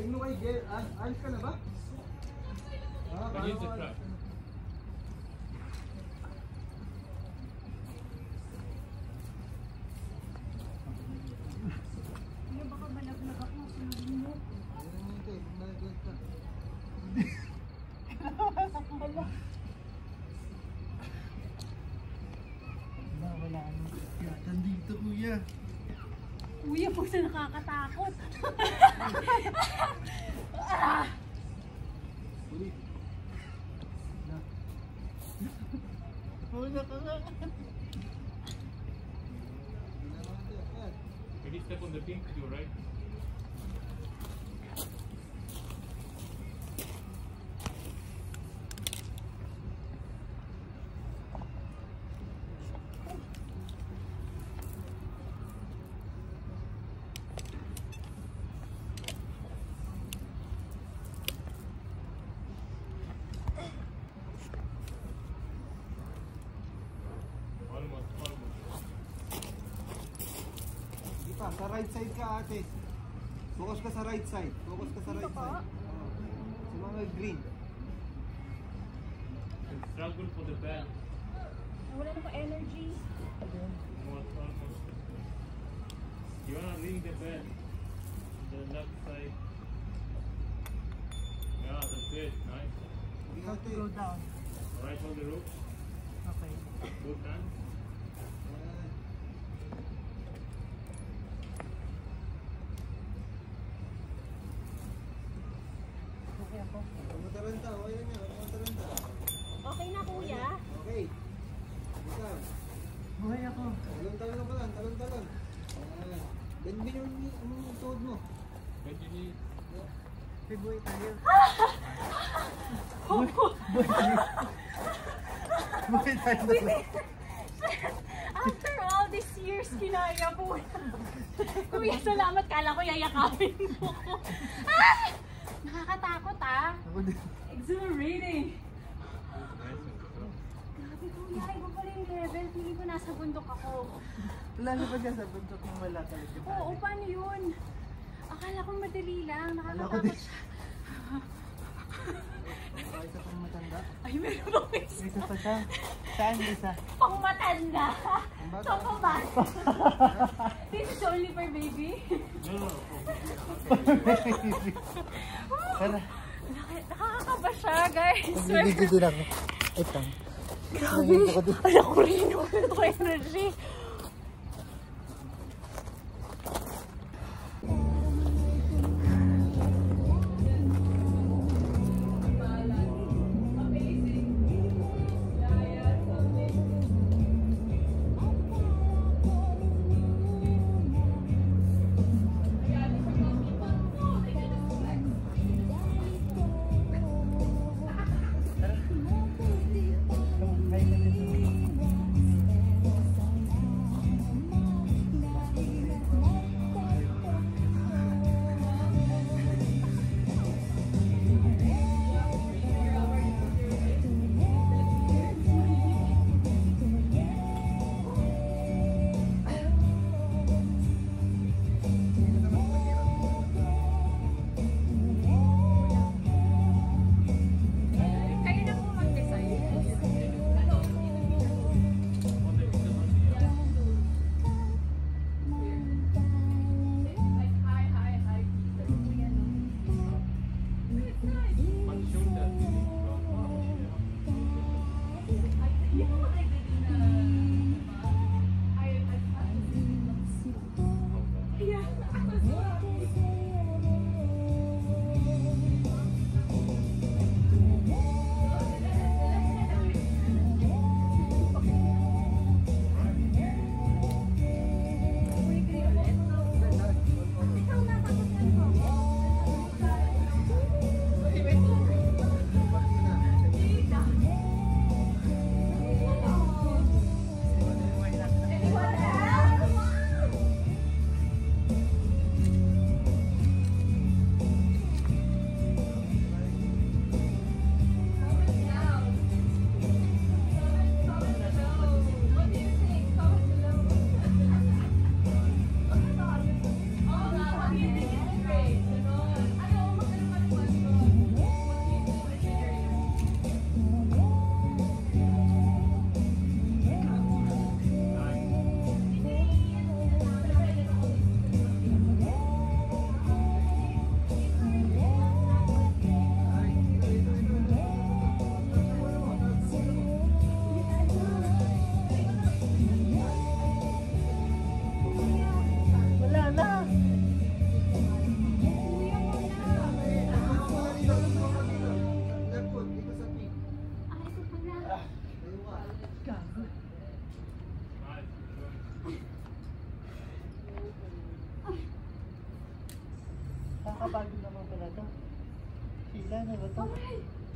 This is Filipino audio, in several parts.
Tignan mo kay ayos ka na ba? Use the truck. Baka balaglag ako. Sunodin mo. Wala ano. Nandito kuya. Kuya, po sa nakakatakot. Wala ka nga. Can you step on the pink to your right? Sa right side ka ate. Focus ka sa right side. Focus ka sa right side. Sa mga green. And struggle for the bell. Wala na pa energy. Almost. You wanna ring the bell. The left side. Yeah, that's good. Nice. Go down. Alright, hold the rope. Okay. Both hands. Okay na, kuya. Okay. Ikaw. Buhay ako. Talon ka lang. Talon. Ganyan yung tuhod mo. Continue. Buhay tayo. Buhay tayo. After all these years, kinaya po. Kuya, salamat. Kala ko yayakapin mo ko. Nakakatakot Ako din. Exhilarating. Grabe kuya, iba pala yung level. Feeling ko nasa bundok ako. Lalo pa dyan sa bundok ng wala talaga. Oo, paano yun? Akala ko madali lang. Akala ko Nakakatakot din. siya. Ay, isa pang matanda. Ay, meron ba isa? May isa pa siya. Saan isa? Pang matanda. Pang bata. This is only for baby. No. Tara. Nakakaba siya, guys. Magbibigay din ako. Ito. Grabe. Alam ko rin yung energy. Gano'n ba ito? Okay.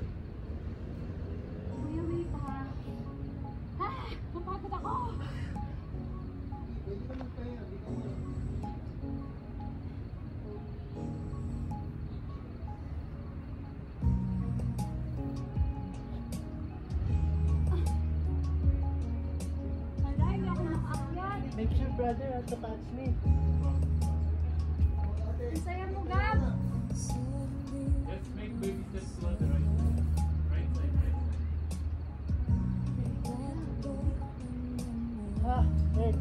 Kuya, wait ha. Ah, napagod ako. Pwede ka magpahinga, hindi ka wala. Wala, hindi ako nakakyat. Make sure, brother, to catch me. Ang saya mo, Gab. Let's make baby steps to the right. Right side, right side. Ah, wait.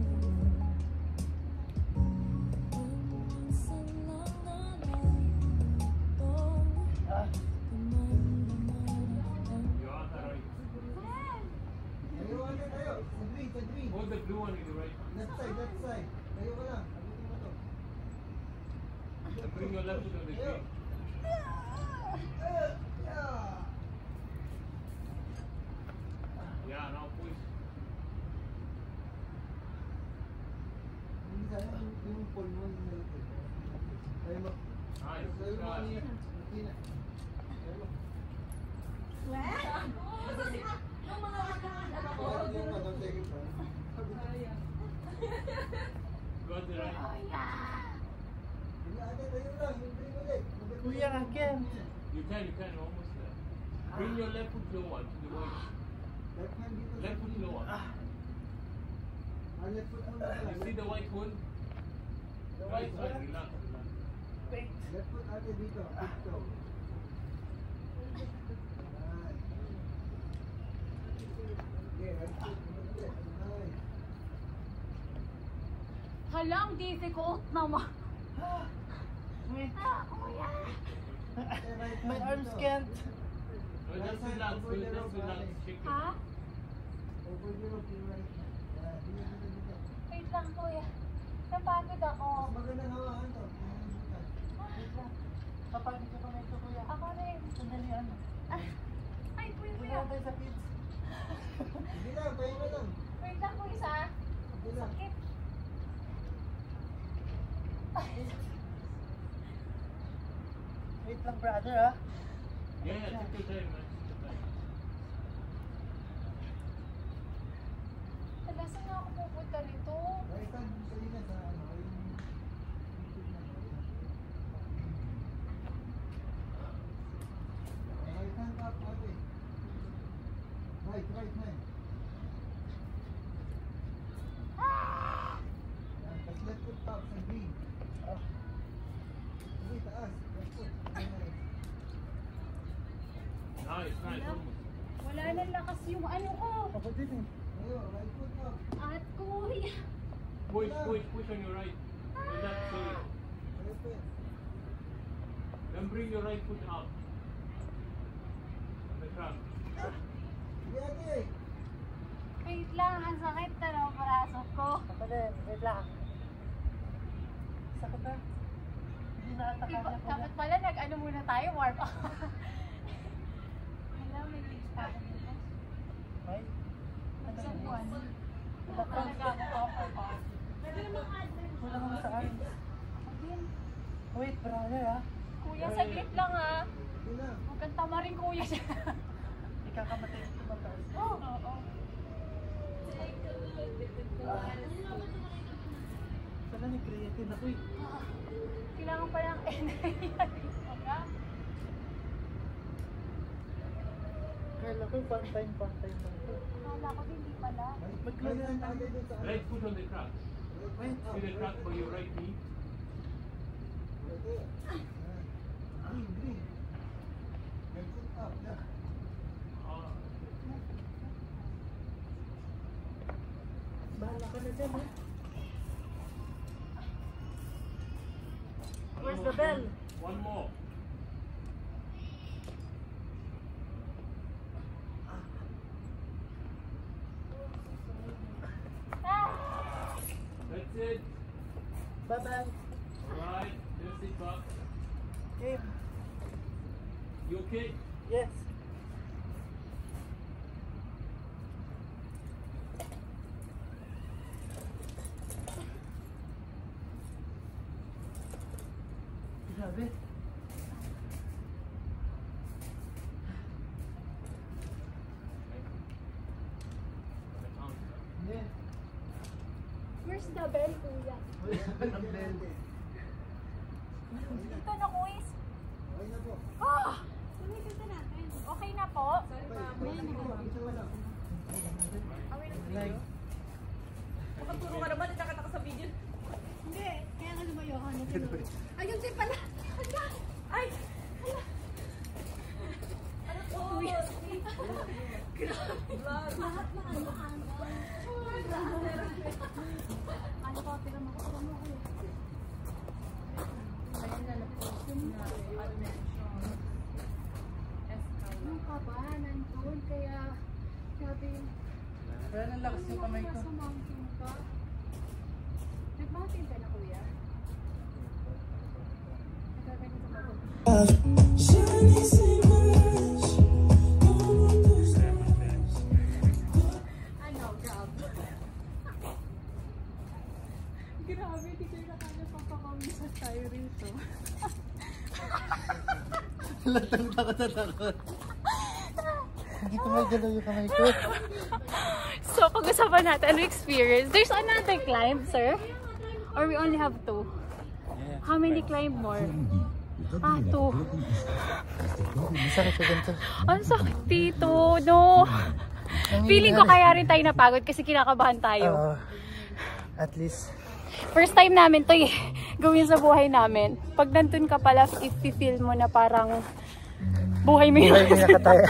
Ah, You're on the right. Tayo ka na tayo. Sa green. Hold the blue one in the right. Left side. Tayo ka lang. Abutin mo to. And bring your left foot on the green. Yeah, now push. Hindi sana yung pole mo yung nalito. Tayo mo. Nice. Tayo mo Shot. kanina. Hindi na. Tayo mo. Yung mga magkakasama ko. Bakit yung ano, second time? Go to the right. Hindi ate, tayo lang. Yung green ulit. kuya, again. You can, almost there. Bring your left foot lower to the right. Left hand dito. Left foot lower. Left foot mo na pala. You see the white hole? The Right white side, one. relax, relax. Wait. Left foot ate dito. Dito. Alright. Okay, right foot. Nice. Halang, difficult naman. Wait. Ah, kuya. Okay, right My hand arms dito. can't. No, just relax, just relax. Shake it. Ha? Over Europe, yung right hand. Yeah, dito. Wait lang, kuya. Napagod ako. Mas magandang hawakan to. Wait lang. Kapag dito pa ito, kuya. Ako rin. Sandali, ano? Ay, kuya, Wala kuya. tayo sa kids. Hindi lang, pahinga lang. Wait lang, kuya, sa Hindi lang. sakit. Wait lang, brother, ah. Yeah, take your time, man. Take your time. Saan nga ako pupunta nito? Right hand kanina sa ano, yung right hand up ate. Right hand. Yan, tas left foot up sa green. Sige, taas. Left foot. Nice, almost. Wala na lakas yung ano ko. Ako din, eh. Ayo, right foot up. At kuya. Push on your right. Relax, sorry. Left foot. Then bring your right foot up. On the trunk. Sige ate. Wait lang, ang sakit na ng braso ko. Ako din. Wait lang. Sakit na. Hindi na ata kanya, kuya. Dapat pala nag-ano muna tayo, warm up. Wala, may gigs pa ako dito. Ay. Ano Isang yun? buwan. Wala ka. Talaga ako offer pa. Wala kang saan. Again, Wait, brother, ah. kuya, saglit lang ha. Sige lang. Huwag kang tama rin kuya siya. Ikakamatay ito mataas. Oo. Sana ni-creatine ako, eh. Kailangan pa ng energy. Kala ko, part-time lang ito. Akala ko din, di pala. Right hand ate dun sa ano. Right foot on the trunk. Right See the trunk for your right knee. Right there. Yan. Green. Right foot up. Yeah. Ah, Bahala ka na dyan, eh. Where's the bell? One more. That's it. Bye-bye. Alright, just sit back. Game. You okay? Yes. Grabe. the bell, kuya. Dito na, kuis. Okay na po. Ah! Sumitin natin. Okay na po? Makaturo ka naman, nakataka sa video. Hindi. Kaya nga lumayo ako. Ayun siya pala. Ay! Ano po? Kuya. Lahat na ano. Ano ko, tira mo ko. Ayan na, na-post na unmentioned Esqalar. Ano ka ba? Nandun. Kaya sabi, Kaya nang lakas yung kamay ko. sumangkin ka. Nag-mountain ka na, kuya? Nagkaganyan sa baba. Ano, grab. Grabe, di kayo nakanya papakawisan tayo rito. Takot. Hindi ko may galaw yung kamay ko. So, pag-usapan natin, ano experience? There's another climb, sir? Or we only have 2? How many climb more? 2. Masakit ko ganito. Ang sakit dito, no? Feeling ko kaya rin tayo napagod kasi kinakabahan tayo. At least. First time namin to eh, gawin sa buhay namin. Pag nandun ka pala, i-feel mo na parang buhay mo Buhay yun. mo nakataya.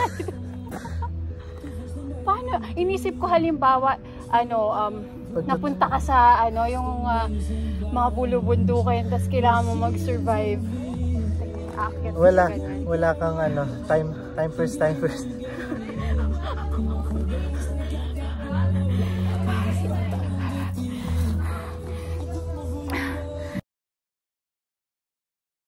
Paano? Inisip ko halimbawa, napunta ka sa yung mga bulubundukan, tapos kailangan mo mag-survive. Aakyat ka Wala. ganun. Wala kang time first.